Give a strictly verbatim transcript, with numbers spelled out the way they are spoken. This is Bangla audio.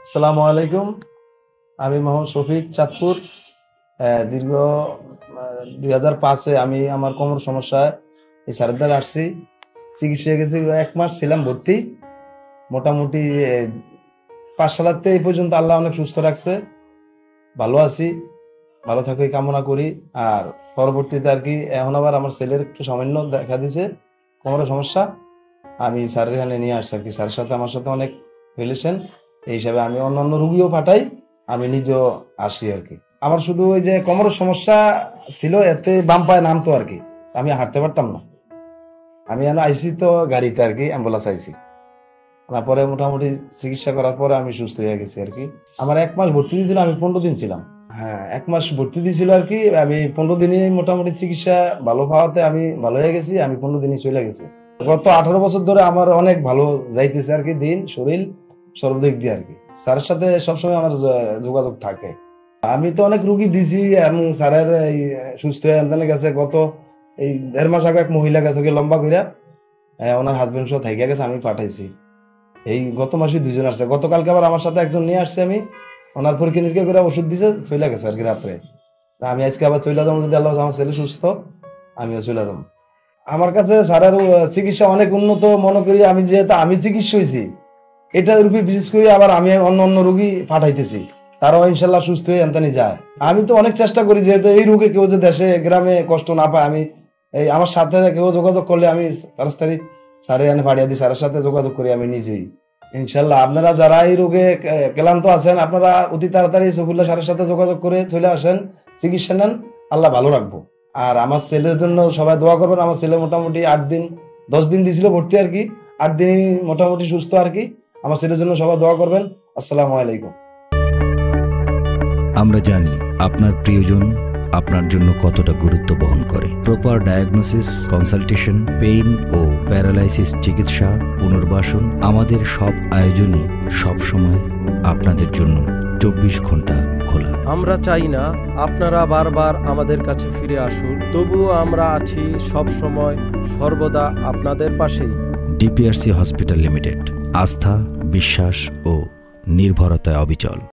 আসসালামু আলাইকুম। আমি মোহাম্মদ শফিক, চাঁদপুর। দীর্ঘ দুই হাজার পাঁচে আমি আমার কোমর সমস্যায় এই স্যারের দ্বারা আসছি, চিকিৎসা হয়ে গেছি। এক মাস ছিলাম ভর্তি। মোটামুটি পাঁচ সালাতে এই পর্যন্ত আল্লাহ অনেক সুস্থ রাখছে, ভালো আছি। ভালো থাকুই কামনা করি। আর পরবর্তীতে আর কি এখন আবার আমার ছেলের একটু সামান্য দেখা দিছে কোমরের সমস্যা, আমি স্যারের এখানে নিয়ে আসছি আর কি। স্যারের সাথে আমার সাথে অনেক রিলেশন, এই হিসাবে আমি অন্যান্য রুগীও পাঠাই, আমি নিজেও আসি আর কি। আমার শুধু ওই যে কোমরের সমস্যা ছিল, এতে বাম পায়ে নামতো আর কি, আমি হাঁটতে পারতাম না। আমি এখন আইসি তো গাড়িতে আর কি, অ্যাম্বুলেন্স আইসি। তারপরে মোটামুটি চিকিৎসা করার পরে আমি সুস্থ হয়ে গেছি আর কি। আমার এক মাস ভর্তি দিয়েছিল, আমি পনেরো দিন ছিলাম। হ্যাঁ, এক মাস ভর্তি দিয়েছিল আর কি। আমি পনেরো দিনই মোটামুটি চিকিৎসা ভালো পাওয়াতে আমি ভালো হয়ে গেছি। আমি পনেরো দিনই চলে গেছি। গত আঠারো বছর ধরে আমার অনেক ভালো যাইতেছে আর কি, দিন শরীর সর্বদিক দিয়ে আর কি। স্যারের সাথে সবসময় আমার যোগাযোগ থাকে। আমি তো অনেক রুগী দিছি এবং স্যারের এই সুস্থ হয়ে গেছে। গত এই দেড় মাস আগে এক মহিলা গেছে লম্বা কইরা, ওনার হাজবেন্ড সহ থাইকা গেছে, আমি পাঠাইছি। এই গত মাসে দুইজন আসছে, গতকালকে আবার আমার সাথে একজন নিয়ে আসছে। আমি ওনার পরীক্ষা নিরীক্ষা করে ওষুধ দিছে, চলে গেছে আর কি রাত্রে। আমি আজকে আবার চলে যাবো, যদি আল্লাহ আমার ছেলে সুস্থ, আমিও চলে যাবো। আমার কাছে স্যারের চিকিৎসা অনেক উন্নত মনে করি আমি, যেহেতু আমি চিকিৎসা হয়েছি এটার রূপে বিশেষ করে আবার আমি অন্য অন্য রোগী পাঠাইতেছি, তারাও ইনশাল্লাহ সুস্থ হয়ে এনতানি যায়। আমি তো অনেক চেষ্টা করি, যেহেতু এই রোগে কেউ যে দেশে গ্রামে কষ্ট না পায়, আমি এই আমার সাথে কেউ যোগাযোগ করলে আমি তাড়াতাড়ি স্যারে এনে পাঠিয়ে দিই, স্যারের সাথে যোগাযোগ করি আমি নিজেই। ইনশাল্লাহ আপনারা যারা এই রোগে ক্লান্ত আছেন, আপনারা অতি তাড়াতাড়ি সফিউল্লাহ স্যারের সাথে যোগাযোগ করে চলে আসেন, চিকিৎসা নেন, আল্লাহ ভালো রাখবো। আর আমার ছেলের জন্য সবাই দোয়া করবেন। আমার ছেলে মোটামুটি আট দিন দশ দিন দিয়েছিল ভর্তি আর কি, আট দিন মোটামুটি সুস্থ আর কি। আমার ছেলের জন্য সবাই দোয়া করবেন। আসসালামু আলাইকুম। আমরা জানি আপনার প্রিয়জন আপনার জন্য কতটা গুরুত্ব বহন করে। প্রপার ডায়াগনোসিস, কনসালটেশন, পেইন ও প্যারালাইসিস চিকিৎসা, পুনর্বাসন, আমাদের সব আয়োজনই সবসময় আপনাদের জন্য চব্বিশ ঘন্টা খোলা। আমরা চাই না আপনারা বারবার আমাদের কাছে ফিরে আসুন, তবুও আমরা আছি সব সময় সর্বদা আপনাদের পাশেই। ডিপিআরসি হসপিটাল লিমিটেড, আস্থা, বিশ্বাস ও নির্ভরতায় অবিচল।